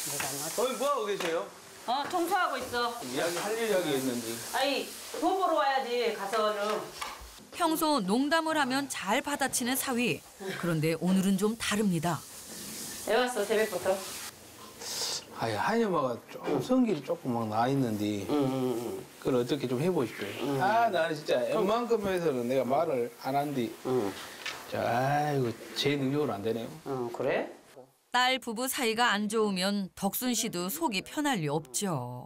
어이, 뭐하고 계세요? 청소하고 있어. 할 이야기 있는데. 아이, 돈 벌어 와야지, 가서는. 평소 농담을 하면 잘 받아치는 사위. 그런데 오늘은 좀 다릅니다. 왜 왔어, 새벽부터? 아니, 한여마가 조금 성질이 조금 막 나 있는데. 그걸 어떻게 좀 해보십시오. 나는 진짜 웬만큼 해서는 내가 말을 안 한디. 아이고, 제 능력으로 안 되네요. 그래? 딸 부부 사이가 안 좋으면 덕순 씨도 속이 편할 리 없죠.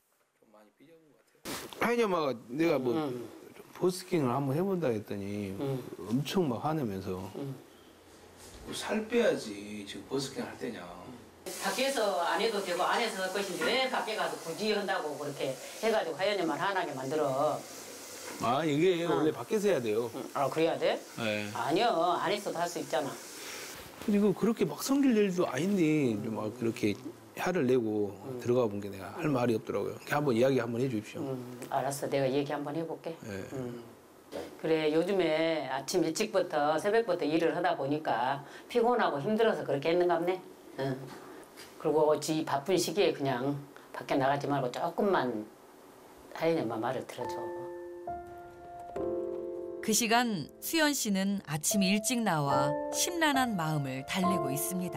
한여마가 내가 버스킹을 한번 해본다 했더니 엄청 막 화내면서 살 빼야지 지금 버스킹 할 때냐. 밖에서 안 해도 되고 안에서 할 것인데 왜 밖에 가서 굳이 한다고 그렇게 해가지고 하연이만 화나게 만들어. 이게 원래 밖에서 해야 돼요. 그래야 돼? 네. 아니요, 안에서도 할 수 있잖아. 그리고 그렇게 막 성질 일도 아닌데 막 그렇게 화를 내고 들어가 본 게 내가 할 말이 없더라고요. 한번 이야기 한번 해주십시오. 알았어, 내가 얘기 한번 해볼게. 네. 그래, 요즘에 아침 일찍부터 새벽부터 일을 하다 보니까 피곤하고 힘들어서 그렇게 했는가 보네. 그리고 지 바쁜 시기에 그냥 밖에 나가지 말고 조금만 하연이만 말을 들어줘. 그 시간 수연 씨는 아침 일찍 나와 심란한 마음을 달래고 있습니다.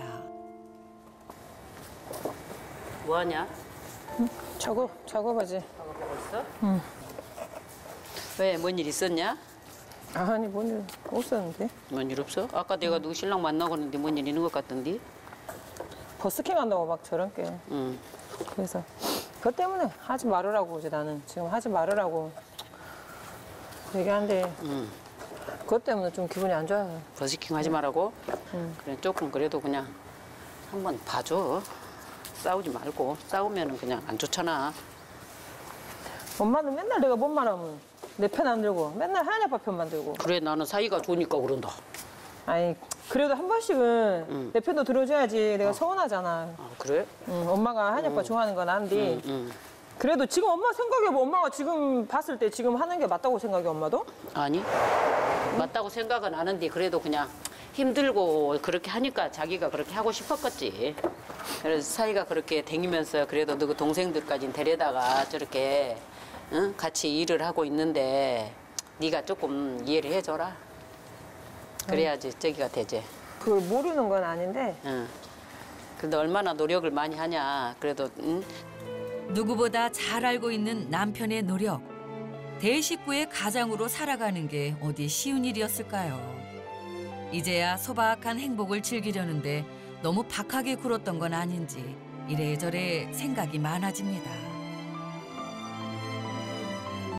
뭐하냐? 작업하지. 작업하고 있어? 응. 왜, 뭔 일 있었냐? 아니, 뭔 일 없었는데. 뭔 일 없어? 아까 내가 누구 신랑 만나고 있는데 뭔 일 있는 것 같던데? 버스킹 한다고 막 저런 게. 응. 그래서 그것 때문에 하지 말으라고 이제 나는 지금 하지 말으라고 얘기하는데 그것 때문에 좀 기분이 안 좋아요. 버스킹 하지 말라고? 그래, 조금 그래도 그냥 한번 봐줘. 싸우지 말고. 싸우면 그냥 안 좋잖아. 엄마는 맨날 내가 뭔 말하면 내 편 안 들고 맨날 하연이 아빠 편만 들고. 그래, 나는 사이가 좋으니까 그런다. 아니 그래도 한 번씩은 내 편도 들어줘야지 내가 서운하잖아. 그래? 엄마가 하연이 아빠 좋아하는 건 안데 그래도 지금 엄마 생각해 뭐 엄마가 지금 봤을 때 지금 하는 게 맞다고 생각해 엄마도? 아니, 맞다고 생각은 안 하는데 그래도 그냥 힘들고 그렇게 하니까 자기가 그렇게 하고 싶었겠지. 그래서 사이가 그렇게 댕기면서 그래도 너 동생들까지 데려다가 저렇게 같이 일을 하고 있는데 네가 조금 이해를 해줘라. 그래야지 저기가 되지. 그걸 모르는 건 아닌데. 근데 얼마나 노력을 많이 하냐. 그래도 누구보다 잘 알고 있는 남편의 노력. 대식구의 가장으로 살아가는 게 어디 쉬운 일이었을까요? 이제야 소박한 행복을 즐기려는데 너무 박하게 굴었던 건 아닌지 이래저래 생각이 많아집니다.